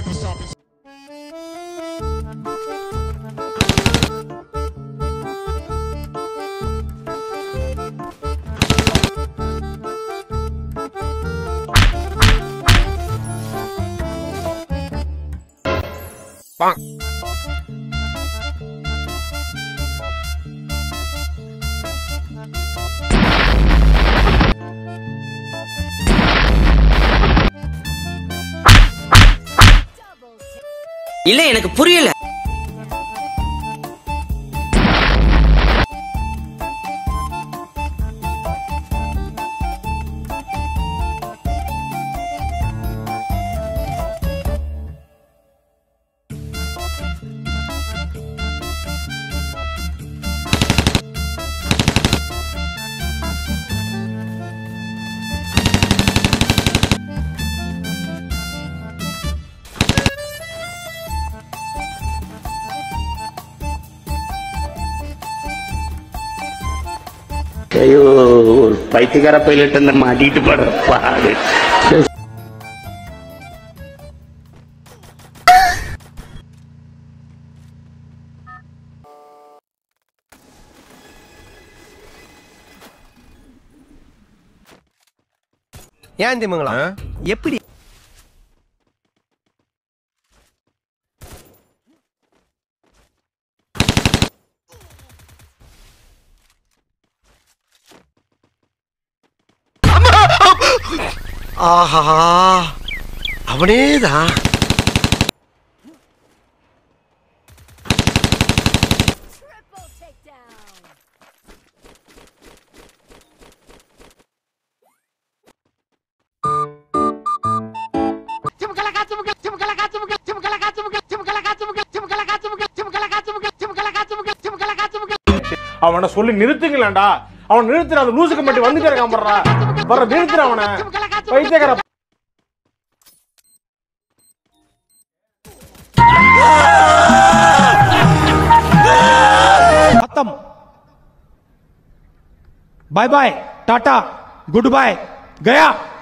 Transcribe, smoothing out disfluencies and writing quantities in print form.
இல்ல எனக்கு புரியல. ஐயோ, ஒரு பைத்தியக்கார பைலட் அந்த மாட்டிட்டு படுற பாடு. ஏன் திமுங்களா எப்படி ஆஹா அவனேதான் அவனை சொல்லி நிறுத்துங்களேன்டா. அவன் நிறுத்துற அந்த லூசுக்கு மட்டும் வந்துட்டே இருக்கான். வர நிறுத்துற அவனை பைத்தியக்கார. खत्म। Bye bye tata good bye गया।